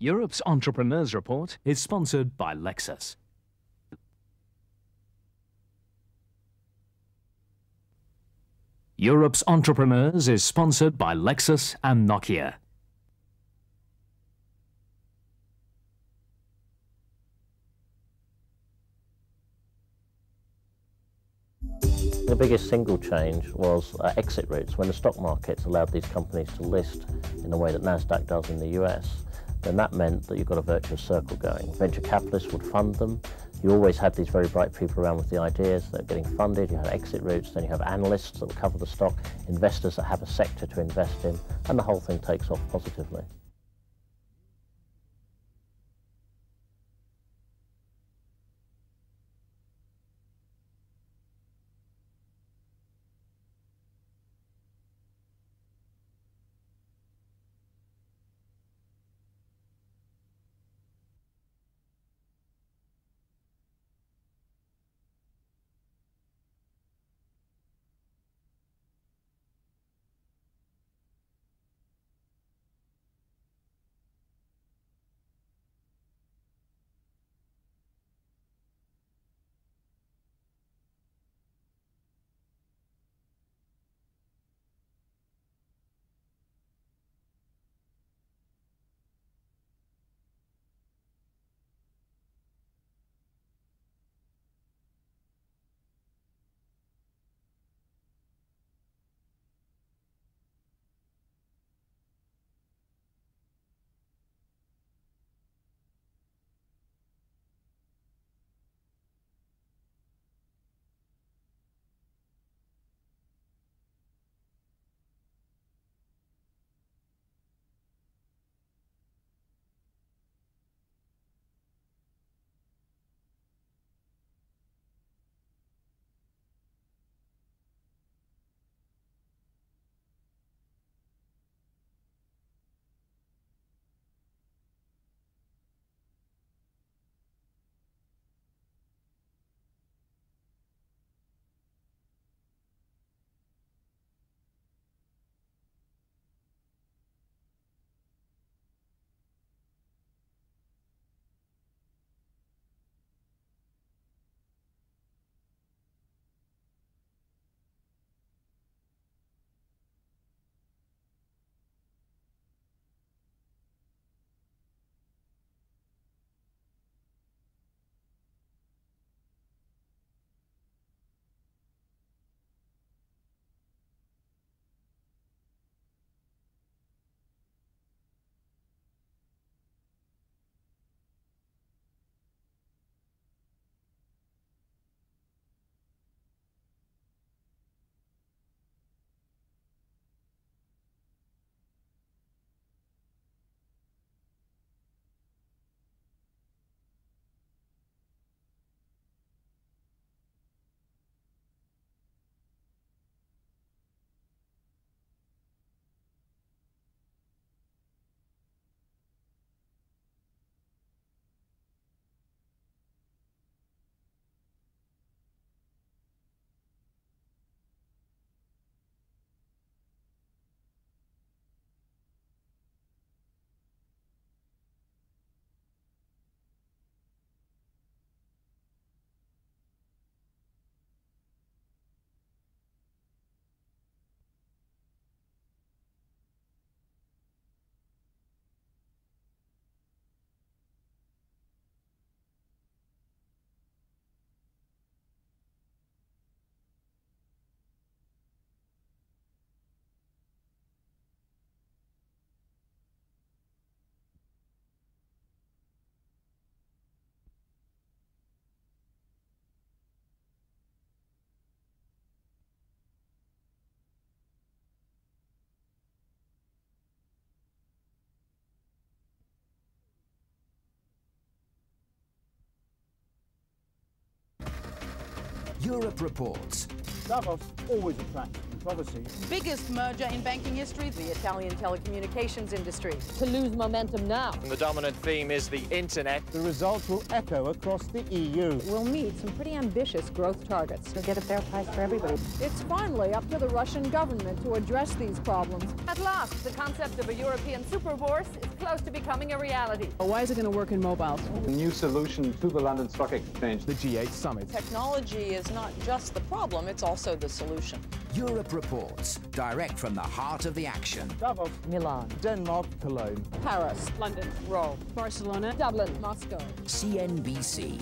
Europe's Entrepreneurs Report is sponsored by Lexus. Europe's Entrepreneurs is sponsored by Lexus and Nokia. The biggest single change was exit routes. When the stock markets allowed these companies to list in the way that NASDAQ does in the US, then that meant that you've got a virtuous circle going. Venture capitalists would fund them. You always had these very bright people around with the ideas that are getting funded. You had exit routes, then you have analysts that will cover the stock, investors that have a sector to invest in, and the whole thing takes off positively. Europe reports. Davos always attracts controversy. Biggest merger in banking history, the Italian telecommunications industry. To lose momentum now. The dominant theme is the internet. The results will echo across the EU. We'll meet some pretty ambitious growth targets to get a fair price for everybody. It's finally up to the Russian government to address these problems. At last, the concept of a European superbourse is close to becoming a reality. Why is it going to work in mobiles? A new solution to the London Stock Exchange. The G8 Summit. Technology is not just the problem, it's also the solution. Europe Reports, direct from the heart of the action. Davos, Milan, Denmark, Cologne. Paris, London, Rome, Barcelona, Dublin, Moscow. CNBC.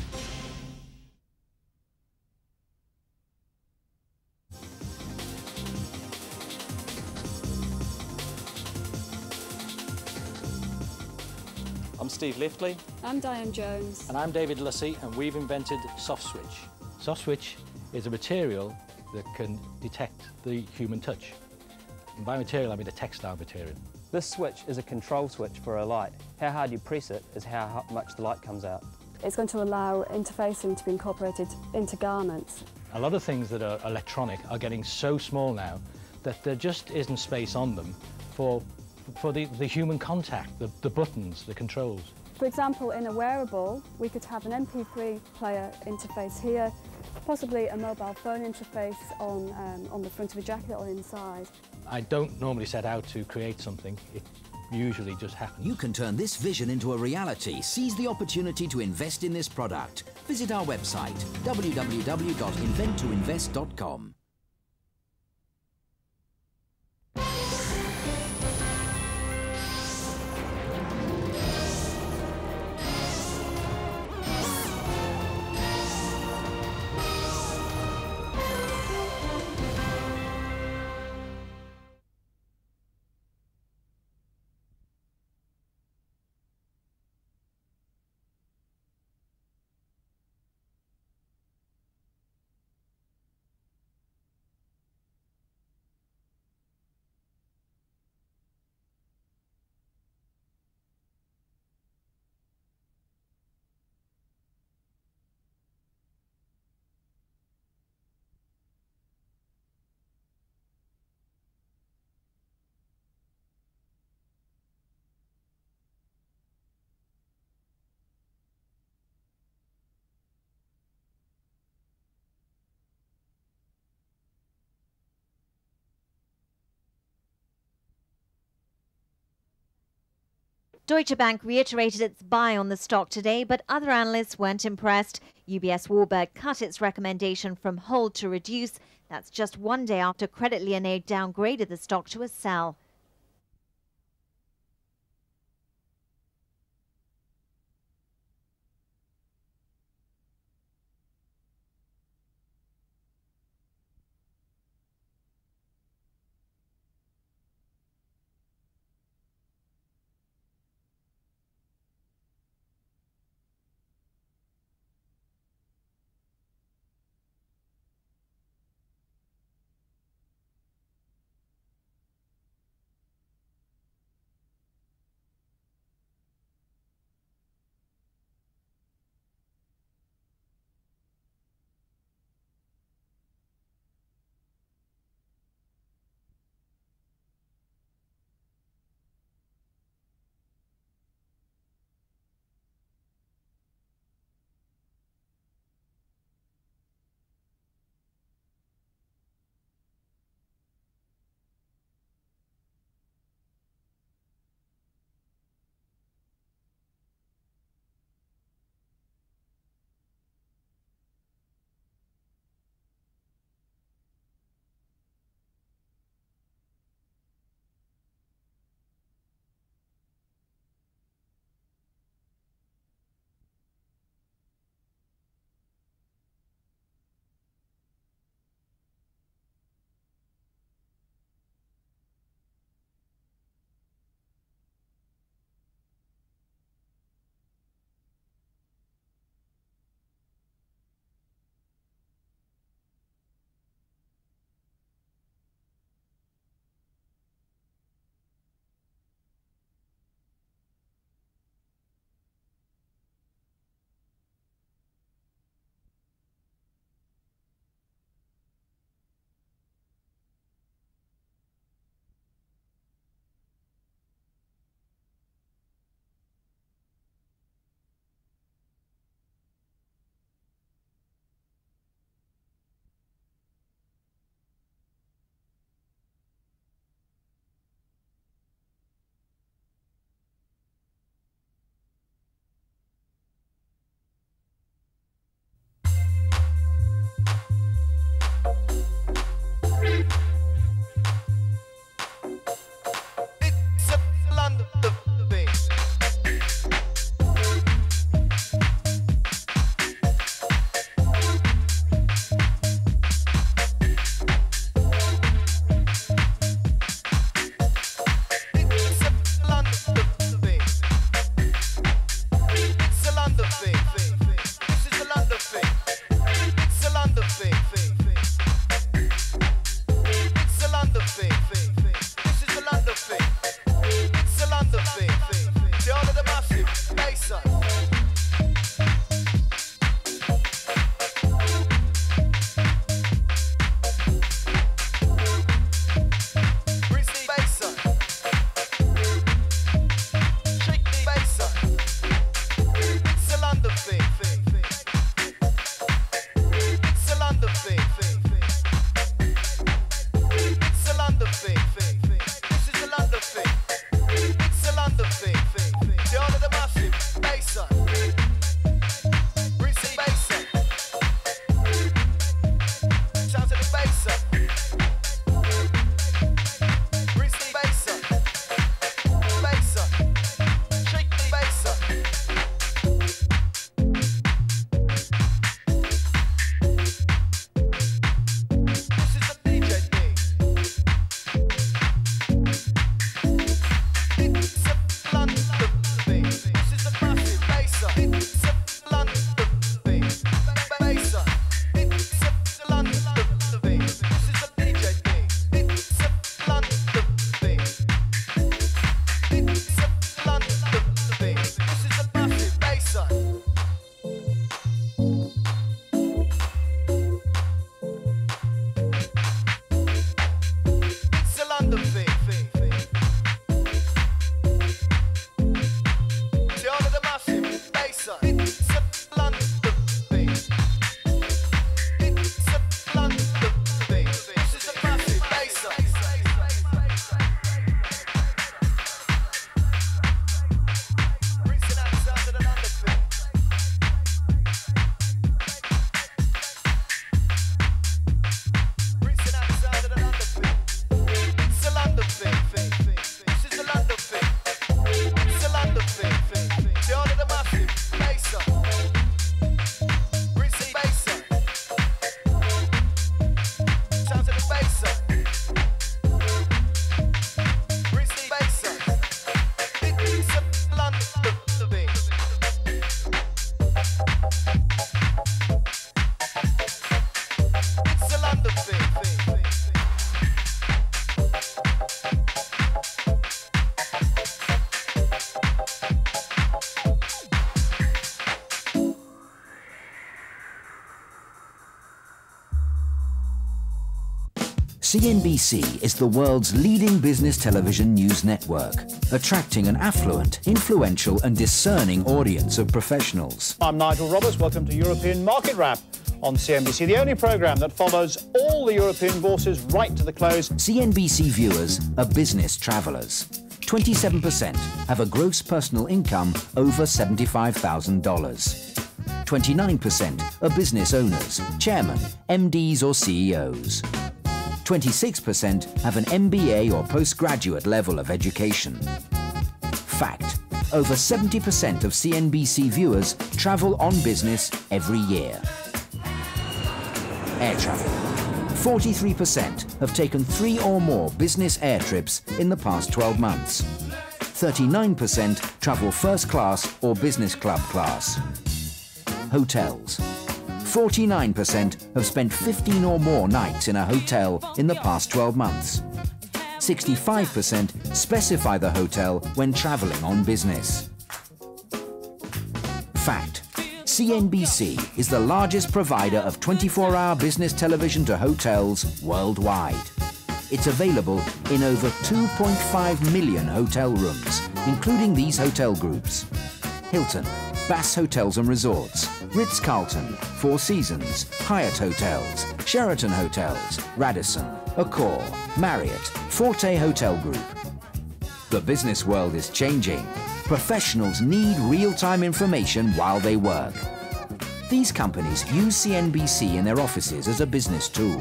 I'm Steve Liftley. I'm Diane Jones. And I'm David Lussey, and we've invented Soft Switch. Soft Switch is a material that can detect the human touch. And by material, I mean a textile material. This switch is a control switch for a light. How hard you press it is how much the light comes out. It's going to allow interfacing to be incorporated into garments. A lot of things that are electronic are getting so small now that there just isn't space on them for the human contact, the buttons, the controls. For example, in a wearable, we could have an MP3 player interface here, possibly a mobile phone interface on the front of a jacket or inside. I don't normally set out to create something. It usually just happens. You can turn this vision into a reality. Seize the opportunity to invest in this product. Visit our website, www.inventtoinvest.com. Deutsche Bank reiterated its buy on the stock today, but other analysts weren't impressed. UBS Warburg cut its recommendation from hold to reduce. That's just one day after Credit Lyonnais downgraded the stock to a sell. CNBC is the world's leading business television news network, attracting an affluent, influential and discerning audience of professionals. I'm Nigel Roberts. Welcome to European Market Wrap on CNBC, the only programme that follows all the European bourses right to the close. CNBC viewers are business travellers. 27% have a gross personal income over $75,000. 29% are business owners, chairmen, MDs or CEOs. 26% have an MBA or postgraduate level of education. Fact: over 70% of CNBC viewers travel on business every year. Air travel. 43% have taken 3 or more business air trips in the past 12 months. 39% travel first class or business club class. Hotels. 49% have spent 15 or more nights in a hotel in the past 12 months. 65% specify the hotel when traveling on business. Fact: CNBC is the largest provider of 24-hour business television to hotels worldwide. It's available in over 2.5 million hotel rooms, including these hotel groups: Hilton, Bass Hotels and Resorts, Ritz-Carlton, Four Seasons, Hyatt Hotels, Sheraton Hotels, Radisson, Accor, Marriott, Forte Hotel Group. The business world is changing. Professionals need real-time information while they work. These companies use CNBC in their offices as a business tool.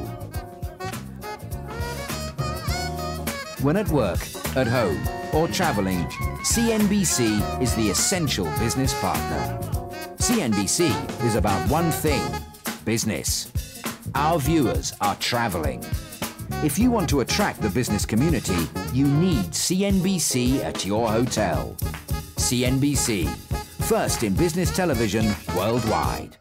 When at work, at home, or traveling, CNBC is the essential business partner. CNBC is about one thing: business. Our viewers are traveling. If you want to attract the business community, you need CNBC at your hotel. CNBC, first in business television worldwide.